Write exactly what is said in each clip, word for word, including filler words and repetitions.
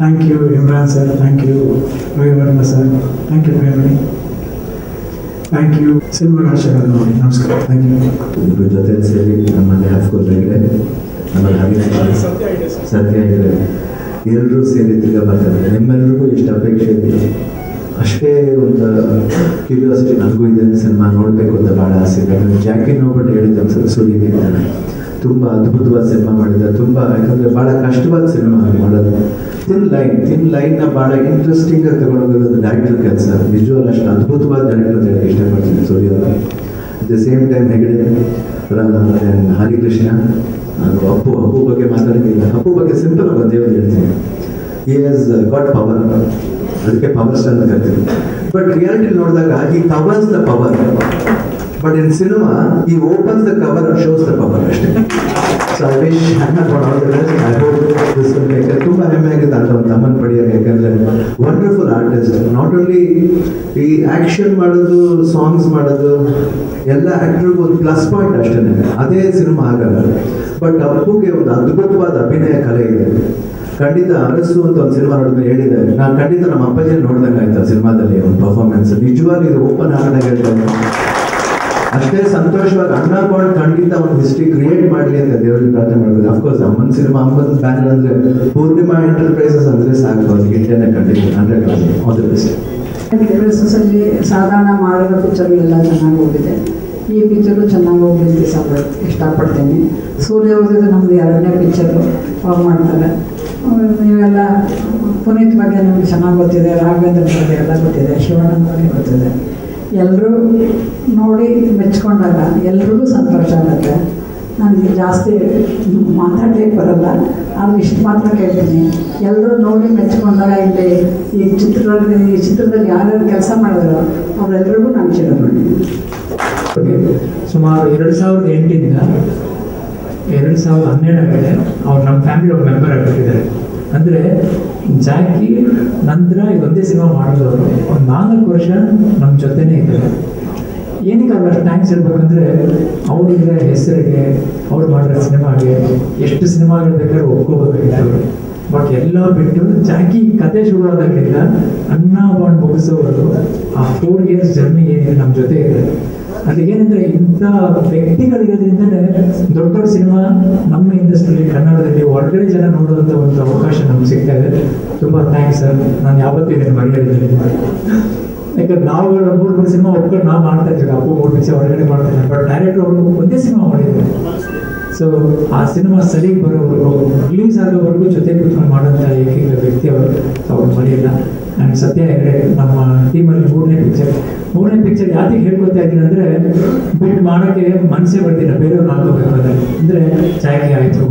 Thank you Imran sir, thank you Ravi Varma sir, thank you Premani, thank you ಸಿನಿಮಾಗೆ ಆಶೀರ್ವಾದ ನೋಡಿ. ನಮಸ್ಕಾರ, ಥ್ಯಾಂಕ್ ಯು. ಇಬ್ಬರು ಜೊತೆ ಸೇರಿ ನಮ್ಮಲ್ಲಿ ಹಾಸ್ಕೊಳ್ಬೇಕಿದೆ, ನಮ್ಮಲ್ಲಿ ಹಾಗೆ ಸತ್ಯ ಇದೆ, ಎಲ್ಲರೂ ಸೇರಿ ತಿರ್ಗ ಬರ್ತಾರೆ. ನಿಮ್ಮೆಲ್ಲರಿಗೂ ಎಷ್ಟು ಅಪೇಕ್ಷೆ ಇದೆ, ಅಷ್ಟೇ ಒಂದು ಕ್ಯೂರಿಯಾಸಿಟಿ ನನಗೂ ಇದೆ. ಸಿನಿಮಾ ನೋಡಬೇಕು ಅಂತ ಭಾಳ ಆಸೆ ಇದೆ. ಜಾಕಿ ನೋಡ್ಬಿಟ್ಟು ಹೇಳಿದ್ದೆ ಒಂದ್ಸಲ ಸುಳಿಗೆ ಅಂತಾನೆ, ತುಂಬ ಅದ್ಭುತವಾದ ಸಿನಿಮಾ ಮಾಡಿದ್ದೆ. ತುಂಬ ಯಾಕಂದರೆ ಭಾಳ ಕಷ್ಟವಾದ ಸಿನಿಮಾ ಮಾಡೋದು. ತಿನ್ ಲೈನ್ ತಿನ್ ಲೈನ್ನ ಭಾಳ ಇಂಟ್ರೆಸ್ಟಿಂಗಾಗಿ ತಗೊಂಡೋಗೋದು ಡೈರೆಕ್ಟರ್ ಕೆಲಸ. ನಿಜವಾಗ್ಲೂ ಅಷ್ಟು ಅದ್ಭುತವಾದ ಡೈರೆಕ್ಟರ್ ಅಂತ ಹೇಳಕ್ಕೆ ಇಷ್ಟಪಡ್ತೀನಿ ಸೂರ್ಯವರು. At the same time Hegde Harikrishna, ನಾನು ಅಪ್ಪು ಅಪ್ಪು ಬಗ್ಗೆ ಮಾತಾಡೋಂಗಿಲ್ಲ. ಅಪ್ಪು ಬಗ್ಗೆ ಸಿಂಪಲ್ ಆಗಿ ಒಂದೇ ಒಂದು ಹೇಳ್ತೀನಿ, ಹಿ ಹ್ಯಾಸ್ ಗಾಟ್ ಪವರ್, ಅದಕ್ಕೆ ಪವರ್ ಸ್ಟಾರ್ ಅಂತ ಕರಿತೀವಿ. ಬಟ್ ರಿಯಾಲಿಟಿ ನೋಡಿದಾಗ he covers the power, but in cinema he opens the cover shows the power ಅಷ್ಟೇ. ಸೊ ಐ ವಿಶ್ ತುಂಬ ಹೆಮ್ಮೆ ಆಗಿದೆ ಅಂತ ಒಂದು ತಮ್ಮನ್ ಪಡೆಯೋಕೆ. ಯಾಕಂದರೆ ವಂಡರ್ಫುಲ್ ಆರ್ಟಿಸ್ಟ್, ನಾಟ್ ಓನ್ಲಿ ಈ ಆ್ಯಕ್ಷನ್ ಮಾಡೋದು, ಸಾಂಗ್ಸ್ ಮಾಡೋದು ಎಲ್ಲ ಆ್ಯಕ್ಟ್ರಿಗೂ ಒಂದು ಪ್ಲಸ್ ಪಾಯಿಂಟ್ ಅಷ್ಟೇ, ಅದೇ ಸಿನಿಮಾ ಆಗಲ್ಲ. ಬಟ್ ಅಪ್ಪುಗೆ ಒಂದು ಅದ್ಭುತವಾದ ಅಭಿನಯ ಕಲೆ ಇದೆ. ಖಂಡಿತ ಅರಸು ಅಂತ ಒಂದು ಸಿನಿಮಾ ನೋಡಿದ್ಮೇಲೆ ಹೇಳಿದೆ, ನಾನು ಖಂಡಿತ ನಮ್ಮ ಅಪ್ಪಾಜಿ ನೋಡ್ದಂಗೆ ಆಯ್ತು ಆ ಸಿನಿಮಾದಲ್ಲಿ ಒಂದು ಪರ್ಫಾರ್ಮೆನ್ಸ್. ನಿಜವಾಗ್ಲೂ ಇದು ಓಪನ್ ಆಗಿ ಹೇಳ್ತಾರೆ. ಅಷ್ಟೇ ಸಂತೋಷವಾಗಿ ಅಣ್ಣ ಬಾಂಡ್ ಖಂಡಿತ ಒಂದು ಹಿಸ್ಟ್ರಿ ಕ್ರಿಯೇಟ್ ಮಾಡಲಿ ಅಂತ ದೇವರಿಗೆ ಪ್ರಾರ್ಥನೆ ಮಾಡ್ಬೋದು. ಅಫ್ಕೋರ್ಸ್ ಅಮ್ಮನ ಸಿನಿಮಾ, ಅಮ್ಮನ ಬ್ಯಾನರ್ ಅಂದರೆ ಪೂರ್ಣಿಮಾ ಎಂಟರ್ಪ್ರೈಸಸ್ ಅಂದರೆ ಸಾಕು, ಅದಕ್ಕೆ ಇಂಡಿಯಾನೇ ಖಂಡಿತ hundred percent all the best. ಎಂಟರ್ಪ್ರೈಸಸಲ್ಲಿ ಸಾಧಾರಣ ಮಾಡಿರೋ ಪಿಕ್ಚರ್ಗಳೆಲ್ಲ ಚೆನ್ನಾಗಿ ಹೋಗಿದೆ. ಈ ಪಿಕ್ಚರು ಚೆನ್ನಾಗಿ ಹೋಗಿ ಅಂತ ಇಷ್ಟ ಇಷ್ಟಪಡ್ತೀನಿ. ಸೂರ್ಯ ಹೋಗಿದ್ದು ನಮ್ಮದು ಎರಡನೇ ಪಿಕ್ಚರು ಅವ್ರು ಮಾಡ್ತಾರೆ. ನೀವೆಲ್ಲ ಪುನೀತ್ ಬಗ್ಗೆ ನಮಗೆ ಚೆನ್ನಾಗಿ ಗೊತ್ತಿದೆ, ರಾಘವೇಂದ್ರ ಬಗ್ಗೆ ಎಲ್ಲ ಗೊತ್ತಿದೆ, ಶಿವಾನಂದ ಬಗ್ಗೆ ಗೊತ್ತಿದೆ. ಎಲ್ಲರೂ ನೋಡಿ ಮೆಚ್ಕೊಂಡಾಗ ಎಲ್ರಿಗೂ ಸಂತೋಷ ಆಗುತ್ತೆ. ನನಗೆ ಜಾಸ್ತಿ ಮಾತಾಡ್ಲಿಕ್ಕೆ ಬರಲ್ಲ, ಆದರೆ ಇಷ್ಟು ಮಾತ್ರ ಕೇಳ್ತೀನಿ. ಎಲ್ಲರೂ ನೋಡಿ ಮೆಚ್ಕೊಂಡಾಗ ಇಲ್ಲಿ ಈ ಚಿತ್ರದಲ್ಲಿ ಈ ಚಿತ್ರದಲ್ಲಿ ಯಾರ್ಯಾರು ಕೆಲಸ ಮಾಡಿದ್ರು ಅವರೆಲ್ಲರಿಗೂ ನಾನು ಚಿರಋಣಿ. ಸುಮಾರು ಎರಡು ಸಾವಿರದ ಎಂಟಿಂದ ಎರಡು ಸಾವಿರದ ಹನ್ನೆರಡರಲ್ಲಿ ಅವ್ರು ನಮ್ಮ ಫ್ಯಾಮಿಲಿ ಒಬ್ಬ ಮೆಂಬರ್ ಆಗಿಬಿಟ್ಟಿದ್ದಾರೆ. ಅಂದರೆ ಜಾಕಿ ನಂತರ ಇದೊಂದೇ ಸಿನಿಮಾ ಮಾಡಿದವರು ಒಂದು ನಾಲ್ಕು ವರ್ಷ ನಮ್ಮ ಜೊತೆನೇ ಇದ್ದಾರೆ. ಏನಕ್ಕೆ ಅವ್ರು ಅಷ್ಟು ಥ್ಯಾಂಕ್ಸ್ ಹೇಳ್ಬೇಕಂದ್ರೆ, ಅವ್ರಿಗೆ ಹೆಸರಿಗೆ, ಅವ್ರು ಮಾಡಿರೋ ಸಿನಿಮಾಗೆ ಎಷ್ಟು ಸಿನಿಮಾಗಳು ಬೇಕಾದ್ರೆ ಒಪ್ಕೋಬೋದಾಗಿದೆ ಅವರು. ಬಟ್ ಎಲ್ಲ ಬಿಟ್ಟು ಜಾಕಿ ಕತೆ ಶುರುವಾದಾಗಲಿಂದ ಅಣ್ಣ ಬಾಂಡ್ ಮುಗಿಸೋವರು ಆ ಫೋರ್ ಇಯರ್ಸ್ ಜರ್ನಿ ಏನಿದೆ ನಮ್ಮ ಜೊತೆ ಇದೆ. ಅದಕ್ಕೇನೆಂದರೆ ಇಂಥ ವ್ಯಕ್ತಿಗಳಿರೋದ್ರಿಂದಲೇ ದೊಡ್ಡ ದೊಡ್ಡ ಸಿನಿಮಾ ನಮ್ಮ ಇಂಡಸ್ಟ್ರಿಯಲ್ಲಿ ಕನ್ನಡದಲ್ಲಿ ಹೊರಗಡೆ ಜನ ನೋಡುವಂಥ ಒಂದು ಅವಕಾಶ ನಮ್ಗೆ ಸಿಗ್ತಾ ಇದೆ. ತುಂಬ ಥ್ಯಾಂಕ್ಸ್ ಸರ್. ನಾನು ಯಾವತ್ತೂ ಇದನ್ನು ಮರೆಯೋದಿಲ್ಲ. ಯಾಕಂದ್ರೆ ನಾವುಗಳು ಮೂರು ಮೂರು ಸಿನಿಮಾ ಒಪ್ಕೊಂಡು ನಾವು ಮಾಡ್ತಾ ಇದ್ದೀವಿ. ಅಪ್ಪು ಮೂರು ಪಿಕ್ಚರ್ ಹೊರಗಡೆ ಮಾಡ್ತಾ ಇದ್ದಾರೆ. ಬಟ್ ಡೈರೆಕ್ಟರ್ ಅವರು ಒಂದೇ ಸಿನಿಮಾ ಮಾಡಿದ್ದಾರೆ. ಸೊ ಆ ಸಿನಿಮಾ ಸರಿಗೆ ಬರೋವರೆಗೂ, ರಿಲೀಸ್ ಆಗೋವರೆಗೂ ಜೊತೆ ಕೂತ್ಕೊಂಡು ಮಾಡೋಂಥ ಏಕೈಕ ವ್ಯಕ್ತಿ ಅವರು, ಅವ್ರು ಮರೆಯಲ್ಲ. ಆ್ಯಂಡ್ ಸತ್ಯ ಹೆಗಡೆ ನಮ್ಮ ಟೀಮಲ್ಲಿ ಮೂರನೇ ಪಿಕ್ಚರ್ ಮೂರನೇ ಪಿಕ್ಚರ್ ಯಾಕೆ ಹೇಳ್ಕೊತಾ ಇದ್ದೀನಿ ಅಂದರೆ, ಬಿಟ್ಟು ಮಾಡೋಕ್ಕೆ ಮನಸ್ಸೇ ಬರ್ತಿಲ್ಲ, ಬೇರೆಯವ್ರು ಹಾಕೋಬೇಕಾದ್ರೆ. ಅಂದರೆ ಜಾಕಿ ಆಯಿತು.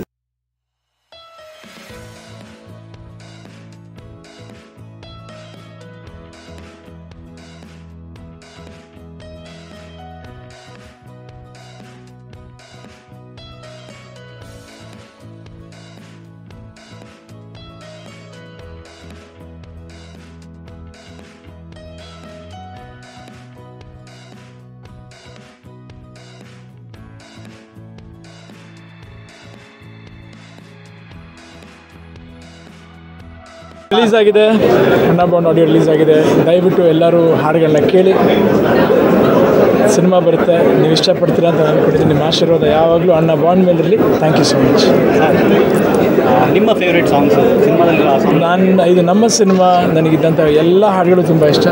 ರಿಲೀಸ್ ಆಗಿದೆ, ಅಣ್ಣ ಬಾಂಡ್ ಆಡಿಯೋ ರಿಲೀಸ್ ಆಗಿದೆ. ದಯವಿಟ್ಟು ಎಲ್ಲರೂ ಹಾಡುಗಳನ್ನ ಕೇಳಿ. ಸಿನಿಮಾ ಬರುತ್ತೆ, ನೀವು ಇಷ್ಟಪಡ್ತೀರಾ ಅಂತ ಅಂದ್ಕೊಂಡಿದ್ದೀನಿ. ನಿಮ್ಮ ಆಶೀರ್ವಾದ ಯಾವಾಗಲೂ ಅಣ್ಣ ಬಾಂಡ್ ಮೇಲೆ ಇರಲಿ. Thank you so much. ನಿಮ್ಮ ಫೇವ್ರೇಟ್ ಸಾಂಗ್ಸ್ ಸಿನಿಮಾದಲ್ಲಿ? ನಾನು ಇದು ನಮ್ಮ ಸಿನಿಮಾ, ನನಗಿದ್ದಂಥ ಎಲ್ಲ ಹಾಡುಗಳು ತುಂಬ ಇಷ್ಟ.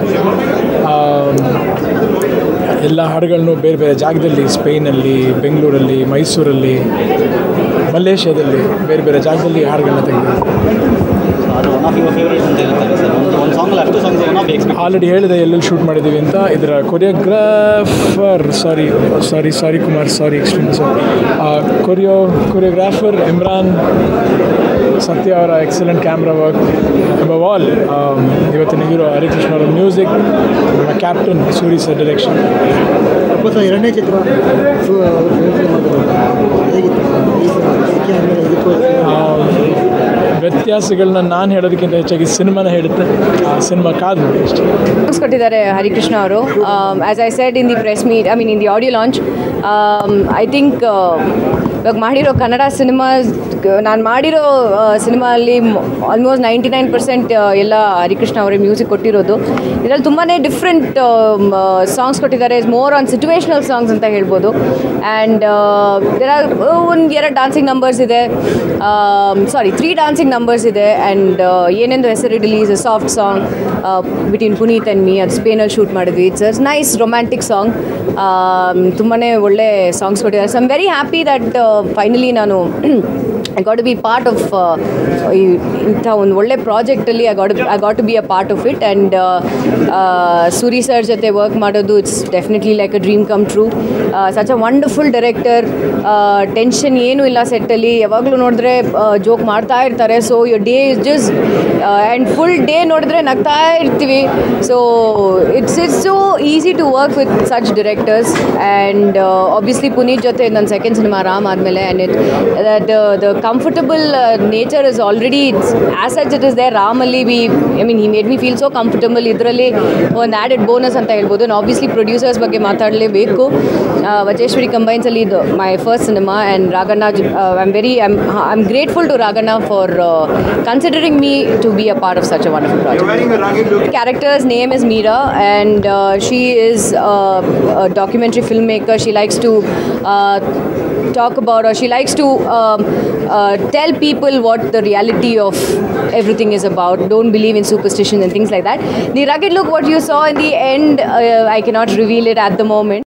ಎಲ್ಲ ಹಾಡುಗಳನ್ನು ಬೇರೆ ಬೇರೆ ಜಾಗದಲ್ಲಿ, ಸ್ಪೇನಲ್ಲಿ, ಬೆಂಗಳೂರಲ್ಲಿ, ಮೈಸೂರಲ್ಲಿ, ಮಲೇಷ್ಯಾದಲ್ಲಿ ಬೇರೆ ಬೇರೆ ಜಾಗದಲ್ಲಿ ಹಾಡುಗಳನ್ನ ತೆಗೆದಿದ್ದಾರೆ. ಆಲ್ರೆಡಿ ಹೇಳಿದೆ ಎಲ್ಲೆಲ್ಲಿ ಶೂಟ್ ಮಾಡಿದ್ದೀವಿ ಅಂತ. ಇದರ choreographer sorry sorry sorry Kumar sorry extreme sorry choreo choreographer Imran, Satya ಅವರ excellent camera work, above all ಇವತ್ತಿನ ಹೀರೋ ಹರಿಕೃಷ್ಣ ಅವರ ಮ್ಯೂಸಿಕ್, ನಮ್ಮ ಕ್ಯಾಪ್ಟನ್ ಸೂರಿ ಸರ್ ಡೈರೆಕ್ಷನ್. ಎರಡನೇ ಚಿತ್ರ ವ್ಯತ್ಯಾಸಗಳನ್ನ ನಾನು ಹೇಳೋದಕ್ಕಿಂತ ಹೆಚ್ಚಾಗಿ ಸಿನಿಮಾನ ಹೇಳುತ್ತೆ. ಆ ಸಿನಿಮಾ ಕಾದು ಅಷ್ಟೇ. ಕೊಟ್ಟಿದ್ದಾರೆ ಹರಿಕೃಷ್ಣ ಅವರು. As I said in the press meet, I mean in the audio launch, I think ಇವಾಗ ಮಾಡಿರೋ ಕನ್ನಡ ಸಿನಿಮಾ ನಾನು ಮಾಡಿರೋ ಸಿನಿಮಾ ಅಲ್ಲಿ ಆಲ್ಮೋಸ್ಟ್ ನೈಂಟಿ ನೈನ್ ಪರ್ಸೆಂಟ್ ಎಲ್ಲ ಹರಿಕೃಷ್ಣ ಅವರೇ ಮ್ಯೂಸಿಕ್ ಕೊಟ್ಟಿರೋದು. ಇದರಲ್ಲಿ ತುಂಬಾ ಡಿಫ್ರೆಂಟ್ ಸಾಂಗ್ಸ್ ಕೊಟ್ಟಿದ್ದಾರೆ. ಮೋರ್ ಆನ್ ಸಿಚುವೇಶನಲ್ ಸಾಂಗ್ಸ್ ಅಂತ ಹೇಳ್ಬೋದು. ಆ್ಯಂಡ್ ದೇರ್ ಆರ್ ಒಂದು ಎರಡು ಡಾನ್ಸಿಂಗ್ ನಂಬರ್ಸ್ ಇದೆ, ಸಾರಿ ತ್ರೀ ಡಾನ್ಸಿಂಗ್ ನಂಬರ್ಸ್ ಇದೆ. ಆ್ಯಂಡ್ ಏನೆಂದು ಹೆಸರಿಡಲಿ is a soft song between Puneeth and me. ಅದು ಸ್ಪೇನಲ್ಲಿ ಶೂಟ್ ಮಾಡಿದ್ವಿ. It's a nice romantic song. ತುಂಬಾ ಒಳ್ಳೆ ಸಾಂಗ್ಸ್ ಕೊಟ್ಟಿದ್ದಾರೆ. So I am very happy that finally ನಾನು I got to be part of ಇಂಥ ಒಂದು ಒಳ್ಳೆ ಪ್ರಾಜೆಕ್ಟಲ್ಲಿ I got I got to be a part of it. And Suri sir ಜೊತೆ work ಮಾಡೋದು it's definitely like a dream come true. Such a wonderful director. Tension ಏನೂ ಇಲ್ಲ ಸೆಟ್ಟಲ್ಲಿ, ಯಾವಾಗಲೂ ನೋಡಿದ್ರೆ ಜೋಕ್ ಮಾಡ್ತಾ ಇರ್ತಾರೆ. So your day is just and full day ನೋಡಿದ್ರೆ ನಗ್ತಾ ಇರ್ತೀವಿ. So it's it's so easy to work with such directors. And obviously Puneeth ಜೊತೆ ನನ್ನ ಸೆಕೆಂಡ್ ಸಿನಿಮಾ ರಾಮ್ ಆದಮೇಲೆ and it the the comfortable nature is already as such it is there. ರಾಮಲ್ಲಿ we I mean he made me feel so comfortable. ಇದರಲ್ಲಿ ಒಂದು added bonus ಅಂತ ಹೇಳ್ಬೋದು. ನಾನು obviously producers ಬಗ್ಗೆ ಮಾತಾಡಲೇಬೇಕು. ವಚೇಶ್ವರಿ ಕಂಬೈನ್ಸಲ್ಲಿ ಇದು my first cinema. And Raghanna I am very I am grateful to Raghanna for considering me to be a part of such a wonderful project. Character's name is Meera, and uh, she is uh, a documentary filmmaker. She likes to uh, talk about, or she likes to um, uh, tell people what the reality of everything is about. Don't believe in superstition and things like that. The rugged look, what you saw in the end, uh, I cannot reveal it at the moment.